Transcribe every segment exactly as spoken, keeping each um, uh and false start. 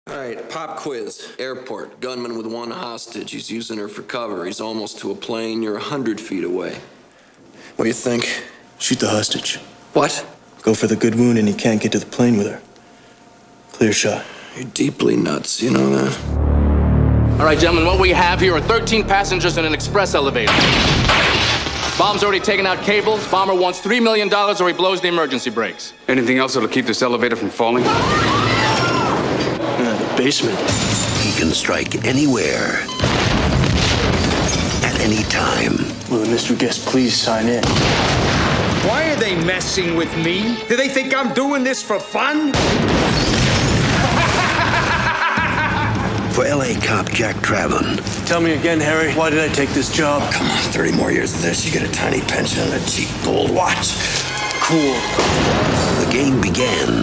All right, pop quiz. Airport. Gunman with one hostage. He's using her for cover. He's almost to a plane. You're a hundred feet away. What do you think? Shoot the hostage. What? Go for the good wound and he can't get to the plane with her. Clear shot. You're deeply nuts, you know that? All right, gentlemen, what we have here are thirteen passengers in an express elevator. Bomb's already taken out cables. Bomber wants three million dollars or he blows the emergency brakes. Anything else that'll keep this elevator from falling? Uh, the basement. He can strike anywhere, at any time. Will the mystery guest please sign in? Why are they messing with me? Do they think I'm doing this for fun? For L A cop Jack Traven. Tell me again, Harry, why did I take this job? Oh, come on, thirty more years of this, you get a tiny pension and a cheap gold watch. Cool. The game began.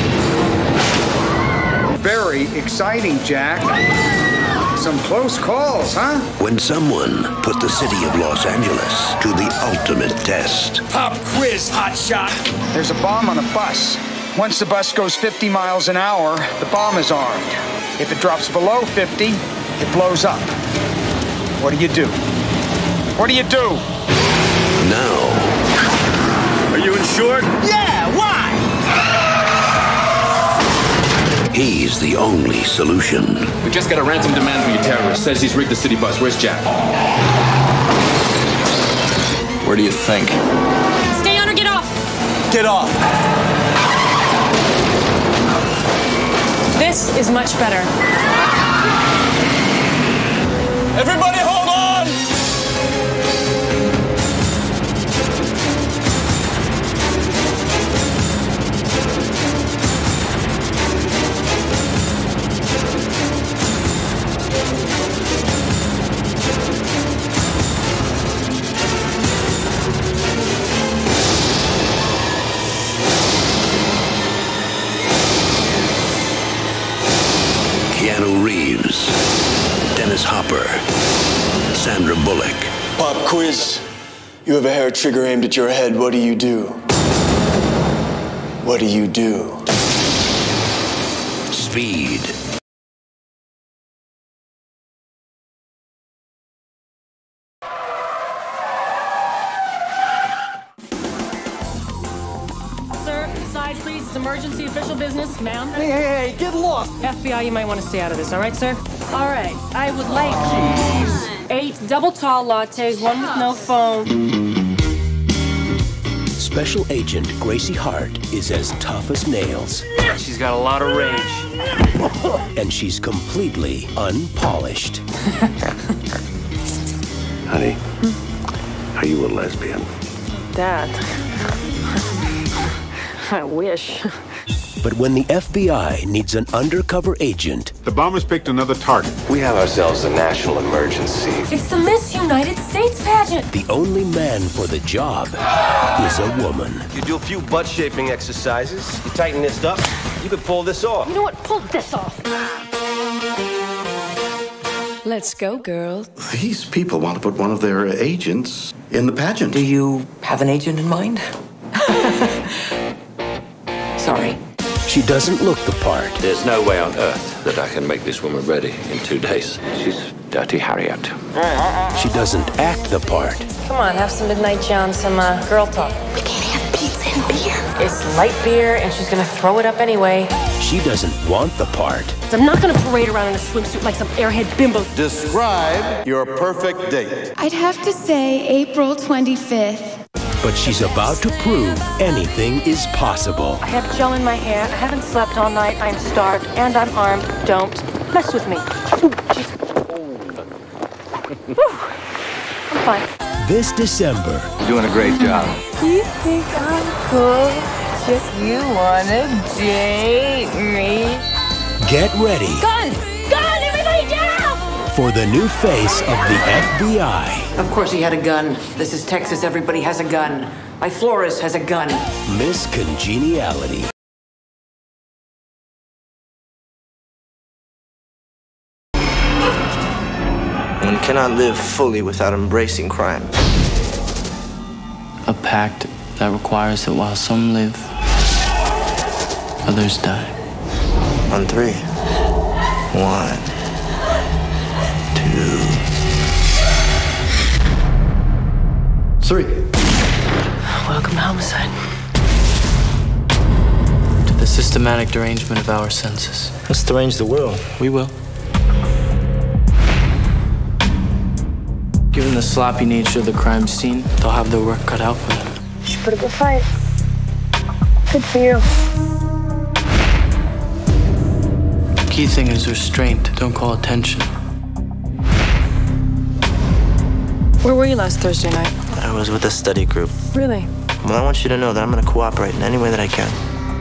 Very exciting, Jack. Some close calls, huh? When someone put the city of Los Angeles to the ultimate test. Pop quiz, hotshot. There's a bomb on a bus. Once the bus goes fifty miles an hour, the bomb is armed. If it drops below fifty, it blows up. What do you do? What do you do? Now. Are you insured? Yeah, why? He's the only solution. We just got a ransom demand from your terrorist. Says he's rigged the city bus. Where's Jack? Where do you think? Stay on or get off. Get off. This is much better. Everybody hold on! Keanu Reeves, Dennis Hopper, Sandra Bullock. Pop quiz. You have a hair trigger aimed at your head. What do you do? What do you do? Speed. Sir, side please. It's emergency official business, ma'am. Hey, hey, hey, get lost. F B I, you might want to stay out of this, all right, sir? All right. I would like eight double tall lattes, one with no foam. Special Agent Gracie Hart is as tough as nails. She's got a lot of rage. And she's completely unpolished. Honey, are you a lesbian? Dad. I wish. But when the F B I needs an undercover agent, The bombers picked another target. We have ourselves a national emergency. It's the Miss United States pageant. the only man for the job is a woman. You do a few butt-shaping exercises, you tighten this up, you could pull this off. You know what? Pull this off. Let's go, girl. These people want to put one of their agents in the pageant. Do you have an agent in mind? Sorry. She doesn't look the part. There's no way on earth that I can make this woman ready in two days. She's Dirty Harriet. She doesn't act the part. Come on, have some midnight John, some uh, girl talk. We can't have pizza and beer. It's light beer, and she's gonna throw it up anyway. She doesn't want the part. I'm not gonna parade around in a swimsuit like some airhead bimbo. Describe your perfect date. I'd have to say April twenty-fifth. But she's about to prove anything is possible. I have gel in my hair. I haven't slept all night. I'm starved, and I'm armed. Don't mess with me. Ooh, jeez. Whew. I'm fine. This December, You're doing a great job. You think I'm cool? Just you wanna date me? get ready Gun! Gun! Everybody down! for the new face of the F B I. Of course he had a gun. This is Texas. Everybody has a gun. My florist has a gun. Miss Congeniality. One cannot live fully without embracing crime. A pact that requires that while some live, others die. On three. One, two, three. Welcome to homicide. To the systematic derangement of our senses. Let's derange the world. We will. Given the sloppy nature of the crime scene, they'll have their work cut out for them. You put a good fight. Good for you. Key thing is restraint. Don't call attention. Where were you last Thursday night? I was with a study group. Really? Well, I want you to know that I'm gonna cooperate in any way that I can.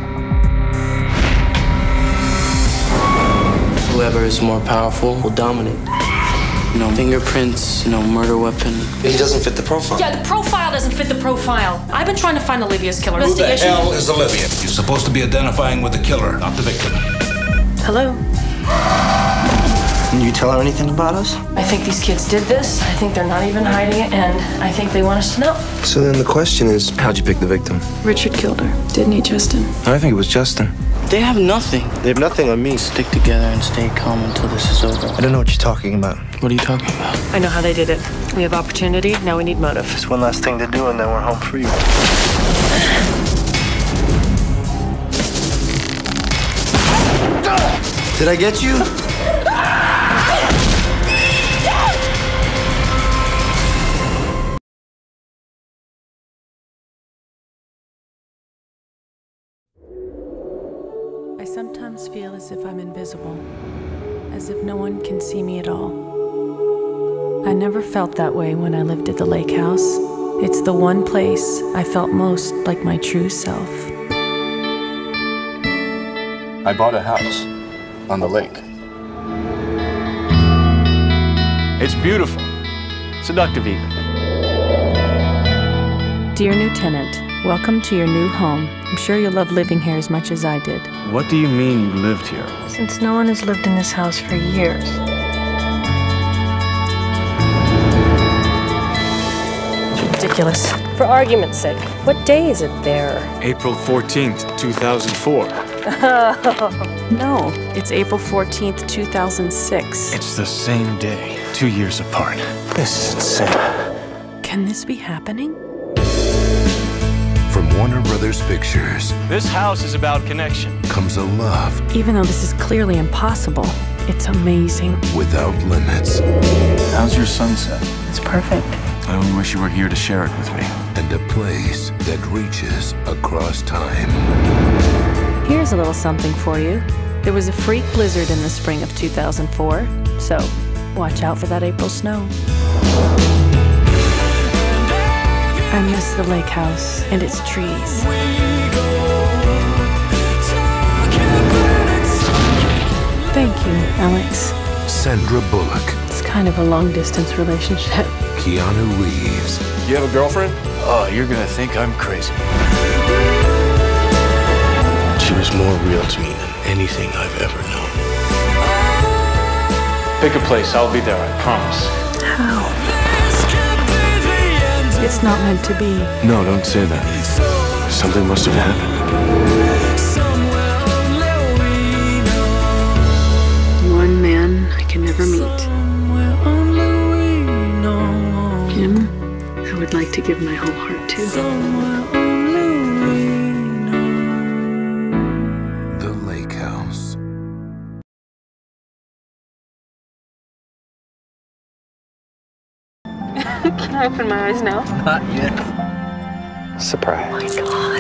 Whoever is more powerful will dominate. No fingerprints, no murder weapon. He doesn't fit the profile. Yeah, the profile doesn't fit the profile. I've been trying to find Olivia's killer. Who the hell is Olivia? You're supposed to be identifying with the killer, not the victim. Hello? Can you tell her anything about us? I think these kids did this. I think they're not even hiding it, and I think they want us to know. So then the question is, how'd you pick the victim? Richard killed her, didn't he, Justin? I think it was Justin. They have nothing. They have nothing on me. Stick together and stay calm until this is over. I don't know what you're talking about. What are you talking about? I know how they did it. We have opportunity, now we need motive. It's one last thing to do, and then we're home free. Did I get you? I sometimes feel as if I'm invisible, as if no one can see me at all. I never felt that way when I lived at the lake house. It's the one place I felt most like my true self. I bought a house on the lake. It's beautiful. Seductive even. Dear new tenant, welcome to your new home. I'm sure you'll love living here as much as I did. What do you mean you lived here? Since no one has lived in this house for years. It's ridiculous. For argument's sake, what day is it there? April fourteenth, two thousand four. No, it's April fourteenth, two thousand six. It's the same day, two years apart. This is insane. Can this be happening? From Warner Brothers Pictures This house is about connection. comes a love Even though this is clearly impossible, it's amazing. without limits. How's your sunset? It's perfect. I only wish you were here to share it with me. And a place that reaches across time. Here's a little something for you. There was a freak blizzard in the spring of two thousand four, so watch out for that April snow. I miss the lake house and its trees. Thank you, Alex. Sandra Bullock, It's kind of a long-distance relationship. Keanu Reeves, You have a girlfriend? Oh, you're gonna think I'm crazy. She was more real to me than anything I've ever known. Pick a place, I'll be there, I promise. How? It's not meant to be. No, don't say that. Something must have happened. One man I can never meet. Him, I would like to give my whole heart to. The Lake House. Can I open my eyes now? Not yet. Surprise. Oh my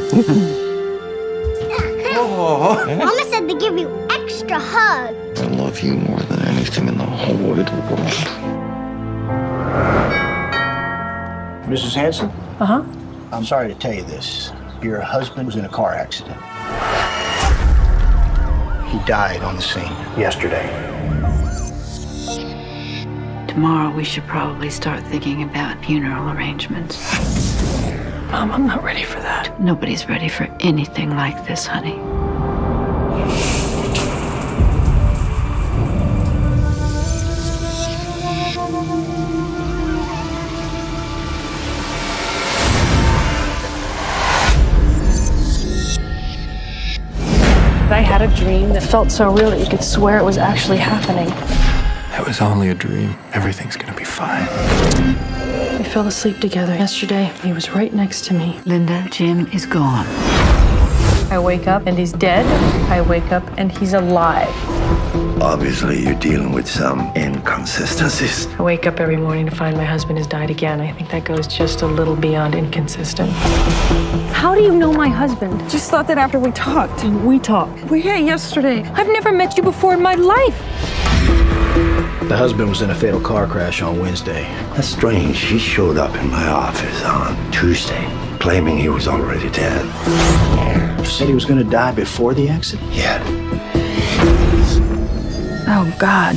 God. Oh. Mama said to give you extra hug. I love you more than anything in the whole wide world. Missus Hanson? Uh-huh. I'm sorry to tell you this. Your husband was in a car accident. He died on the scene yesterday. Tomorrow we should probably start thinking about funeral arrangements. Mom, I'm not ready for that. Nobody's ready for anything like this, honey. I had a dream that felt so real that you could swear it was actually happening. That was only a dream. Everything's gonna be fine. We fell asleep together yesterday. He was right next to me. Linda, Jim is gone. I wake up and he's dead. I wake up and he's alive. Obviously, you're dealing with some inconsistencies. I wake up every morning to find my husband has died again. I think that goes just a little beyond inconsistent. How do you know my husband? Just thought that after we talked. We talked. We had yesterday. I've never met you before in my life. The husband was in a fatal car crash on Wednesday. That's strange. He showed up in my office on Tuesday, claiming he was already dead. You said he was going to die before the accident? Yeah. Oh, God.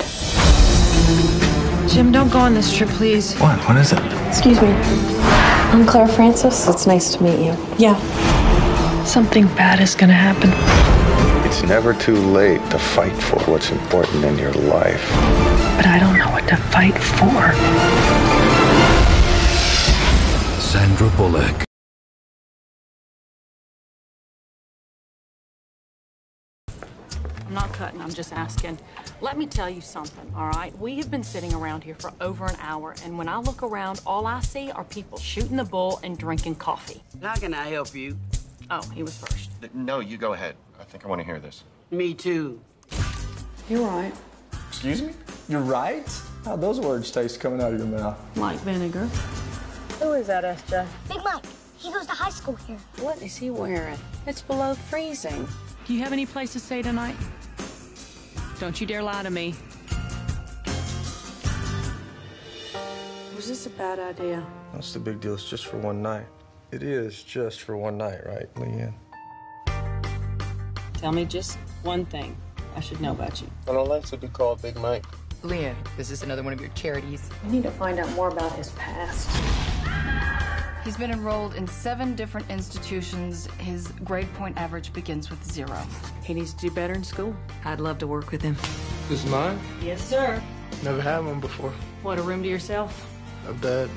Jim, don't go on this trip, please. What? What is it? Excuse me. I'm Claire Francis. It's nice to meet you. Yeah. Something bad is gonna happen. It's never too late to fight for what's important in your life. But I don't know what to fight for. Sandra Bullock. I'm not cutting, I'm just asking. Let me tell you something, all right? We have been sitting around here for over an hour, and when I look around, all I see are people shooting the bull and drinking coffee. How can I help you? Oh, he was first. No, you go ahead. I think I want to hear this. Me too. You're right. Excuse me? You're right? How'd those words taste coming out of your mouth? Like vinegar. Who is that, S J? Big Mike. He goes to high school here. What is he wearing? It's below freezing. Do you have any place to stay tonight? Don't you dare lie to me. Was this a bad idea? What's the big deal? It's just for one night. It is just for one night, right, Leanne? Tell me just one thing I should know about you. I don't like to be called Big Mike. Leah, is this another one of your charities? We need to find out more about his past. He's been enrolled in seven different institutions. His grade point average begins with zero. He needs to do better in school. I'd love to work with him. This is mine? Yes, sir. Never had one before. What, a room to yourself? I'm dead.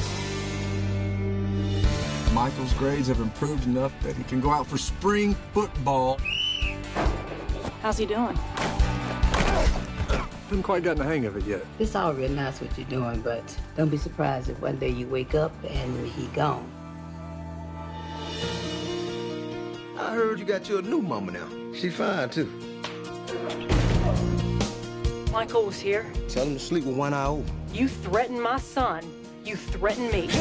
Michael's grades have improved enough that he can go out for spring football. How's he doing? Haven't quite gotten the hang of it yet. It's all real nice what you're doing, but don't be surprised if one day you wake up and he gone. I heard you got you a new mama now. She fine, too. Michael was here. Tell him to sleep with one eye open. You threatened my son. You threatened me.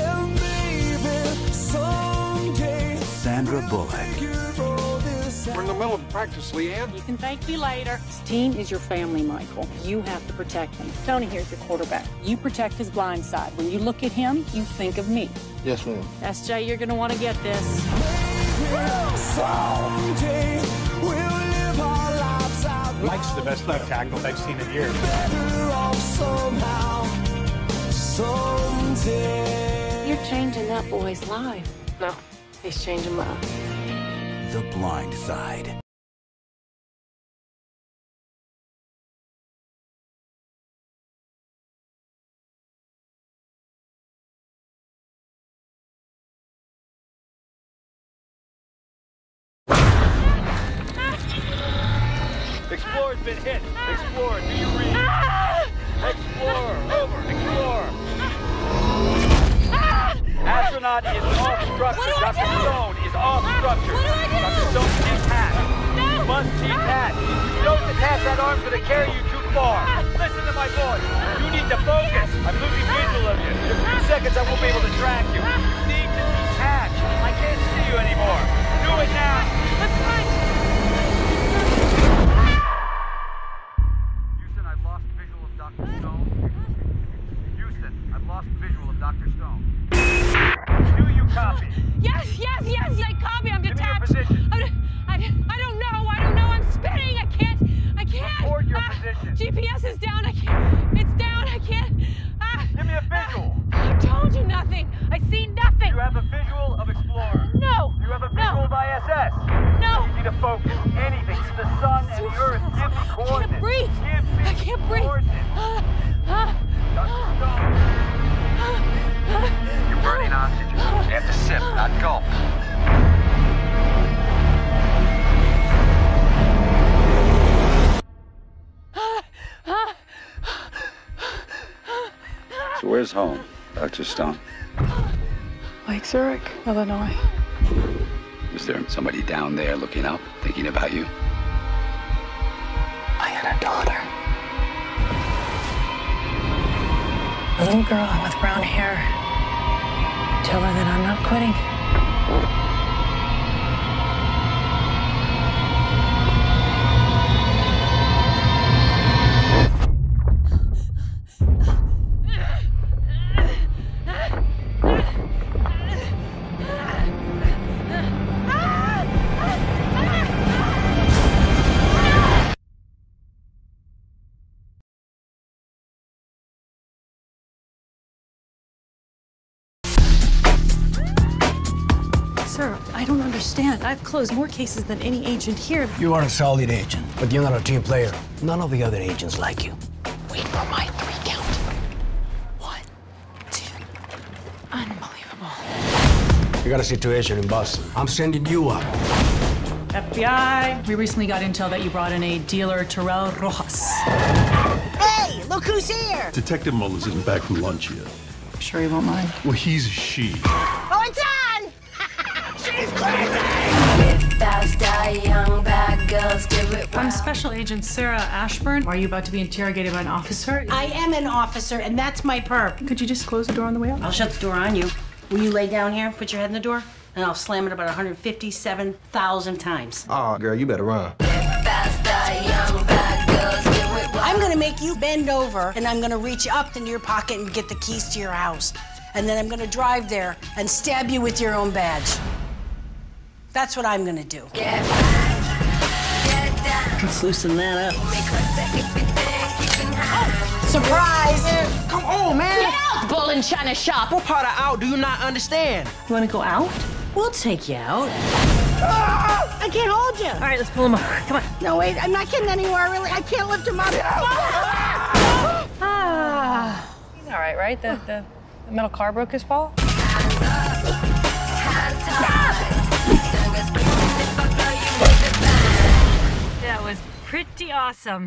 Sandra Bullock. We're in the middle of practice, Leanne. You can thank me later. This team is your family, Michael. You have to protect them. Tony here's your quarterback. You protect his blind side. When you look at him, you think of me. Yes, ma'am. S J, you're going to want to get this. Mike's the best left tackle I've seen in years. You're changing that boy's life. No, he's changing mine. The Blind Side. Explorer's been hit. Explorer, do you read? Explorer, over. Explorer. Astronaut is off structure. Doctor Stone is off structure. Doctor Stone is detached. You must detach. You don't detach that arm for to carry you too far. Listen to my voice. You need to focus. I'm losing visual of you. In a few seconds I won't be able to track you. You need to detach. I can't see you anymore. Do it now. Let's fight. Houston, I've lost visual of Doctor Stone. Houston, I've lost visual of Doctor Stone. Do you copy? Yes, yes, yes, I copy. I'm detached. Give me your position. I, I, I don't know. I don't know. I'm spinning. I can't. I can't. Report your ah, position. G P S is down. I can't. It's down. I can't. Ah, Give me a visual. ah, I told you nothing. I see nothing. You have a visual of Explorer. No. You have a visual no. of I S S. No. I need you to focus. Anything. It's the sun and the earth. Give me coordinates. I can't breathe. Give me I can't breathe. coordinates. Ah, ah, Doctor Stone. You're burning oxygen. You have to sip, not gulp. Where's home, Doctor Stone? Lake Zurich, Illinois. Was there somebody down there looking up, thinking about you? I had a daughter. A little girl with brown hair. Tell her that I'm not quitting. Sir, I don't understand. I've closed more cases than any agent here. You are a solid agent, but you're not a team player. None of the other agents like you. Wait for my three count. One, two. Unbelievable. You got a situation in Boston. I'm sending you up. F B I, we recently got intel that you brought in a dealer, Terrell Rojas. Hey, look who's here! Detective Mullins isn't back from lunch yet. I'm sure you won't mind. Well, he's a she. Oh, it's on! She's crazy! young bad girls, give it I'm Special Agent Sarah Ashburn. Are you about to be interrogated by an officer? I am an officer, and that's my perp. Could you just close the door on the way out? I'll shut the door on you. Will you lay down here, put your head in the door, and I'll slam it about one hundred fifty-seven thousand times. Oh, girl, you better run. I'm gonna make you bend over, and I'm gonna reach up into your pocket and get the keys to your house. And then I'm gonna drive there and stab you with your own badge. That's what I'm gonna do. Get back, get down. Let's loosen that up. Oh, surprise! Come on, man! Get out, bull in China shop! What part of out do you not understand? You wanna go out? We'll take you out. Ah! I can't hold you. All right, let's pull him over. Come on. No, wait, I'm not getting anywhere, really. I can't lift him up. Ah. He's all right, right? The, the, the metal car broke his fall? That was pretty awesome.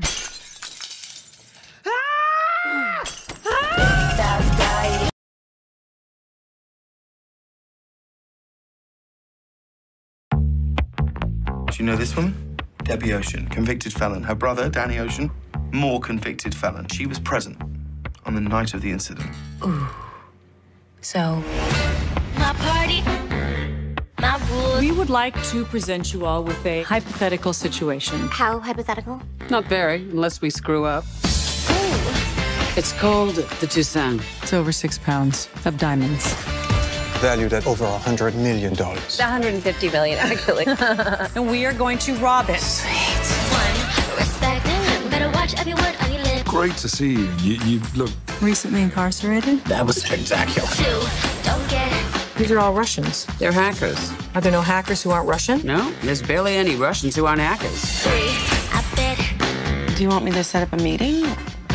Do you know this woman? Debbie Ocean, convicted felon. Her brother, Danny Ocean, more convicted felon. She was present on the night of the incident. Ooh. So... My party, my rules. We would like to present you all with a hypothetical situation. How hypothetical? Not very, unless we screw up. Ooh. It's called the Toussaint. It's over six pounds of diamonds. Valued at over one hundred million dollars. one hundred fifty million, actually. And we are going to rob it. One, respect. Better watch every word on your lips. Great to see you. You, you look... Recently incarcerated? That was spectacular. Two, don't get These are all Russians. They're hackers. Are there no hackers who aren't Russian? No, there's barely any Russians who aren't hackers. three, I bet. Do you want me to set up a meeting?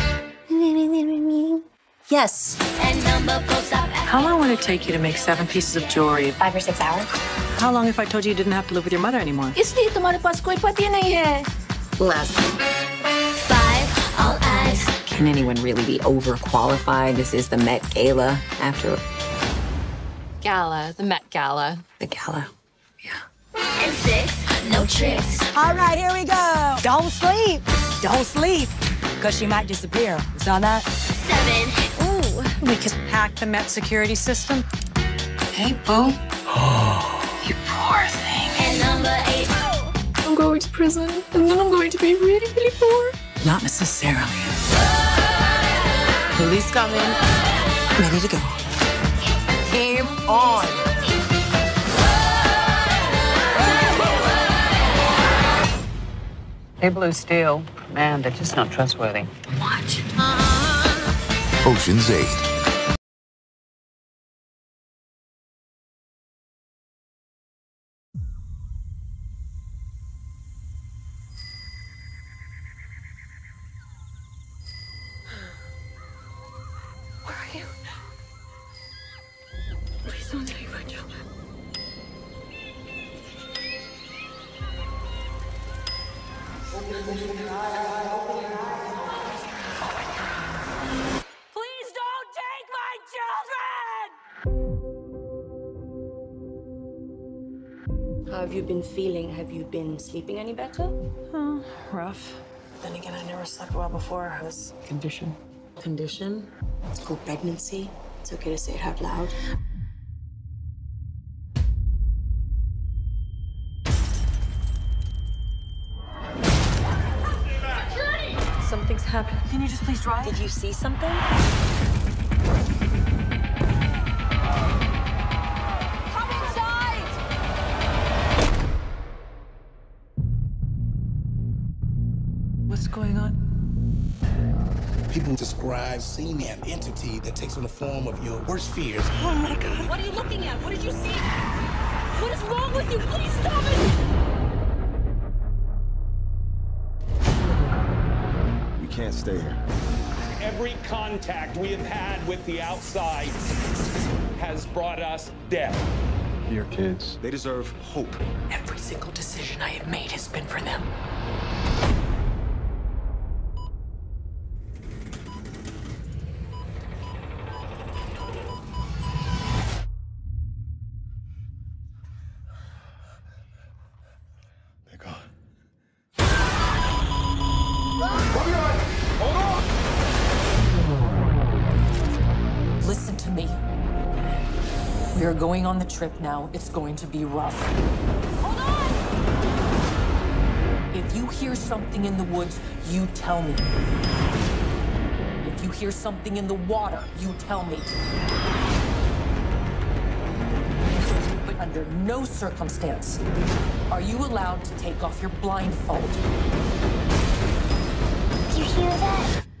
Yes. And number four, stop. How long would it take you to make seven pieces of jewelry? Five or six hours. How long if I told you you didn't have to live with your mother anymore? इसलिए तुम्हारे पास कोई पति नहीं है. Less. Five, all eyes. Can anyone really be overqualified? This is the Met Gala after... Gala, the Met Gala. The Gala. And six, no tricks. All right, here we go. Don't sleep. Don't sleep. Because she might disappear. You saw that? Seven. Ooh. We could hack the Met security system. Hey, boo. You poor thing. And number eight. I'm going to prison, and then I'm going to be really, really poor. Not necessarily. Police come in. Ready to go. Game on. They blew steel. Man, they're just not trustworthy. Watch. Ocean's Eight. Where are you? Please don't take my job. Please don't take my have you been feeling? Have you been sleeping any better? Oh, rough. Then again, I never slept well before this condition. Condition? It's called pregnancy. It's okay to say it out loud. Something's happened. Can you just please drive? Did you see something? Come inside! What's going on? People describe seeing an entity that takes on the form of your worst fears. Oh my God. What are you looking at? What did you see? What is wrong with you? Please stop it! We can't stay here. Every contact we have had with the outside has brought us death. Your kids, they deserve hope. Every single decision I have made has been for them. They're gone. Listen to me. We are going on the trip now. It's going to be rough. Hold on! If you hear something in the woods, you tell me. If you hear something in the water, you tell me. But under no circumstance are you allowed to take off your blindfold. Do you hear that?